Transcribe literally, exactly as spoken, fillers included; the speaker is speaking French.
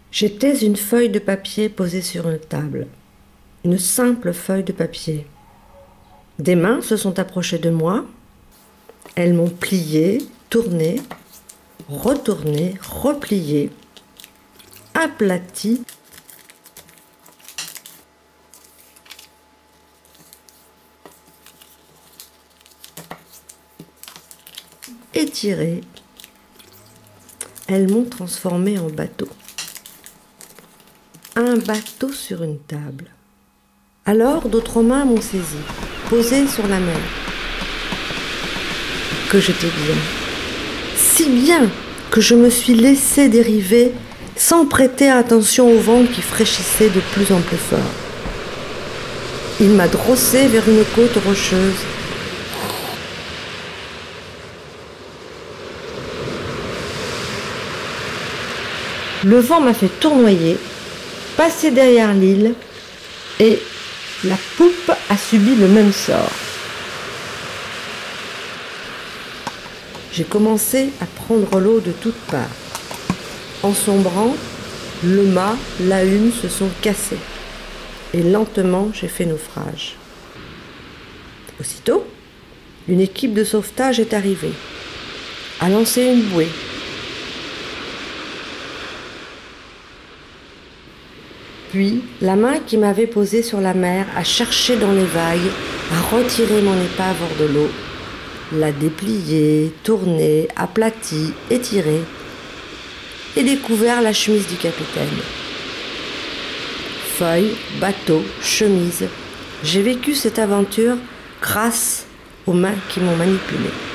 J'étais une feuille de papier posée sur une table. Une simple feuille de papier. Des mains se sont approchées de moi. Elles m'ont plié, tourné, retourné, replié, aplati. Étiré. Elles m'ont transformé en bateau. Un bateau sur une table. Alors d'autres mains m'ont saisi, posé sur la mer. Que j'étais bien. Si bien que je me suis laissé dériver sans prêter attention au vent qui fraîchissait de plus en plus fort. Il m'a drossé vers une côte rocheuse. Le vent m'a fait tournoyer, passer derrière l'île, et la poupe a subi le même sort. J'ai commencé à prendre l'eau de toutes parts. En sombrant, le mât, la hune se sont cassés. Et lentement, j'ai fait naufrage. Aussitôt, une équipe de sauvetage est arrivée, a lancé une bouée. Puis, la main qui m'avait posé sur la mer a cherché dans les vagues, a retiré mon épave hors de l'eau, l'a dépliée, tournée, aplatie, étirée, et découvert la chemise du capitaine. Feuille, bateau, chemise, j'ai vécu cette aventure grâce aux mains qui m'ont manipulée.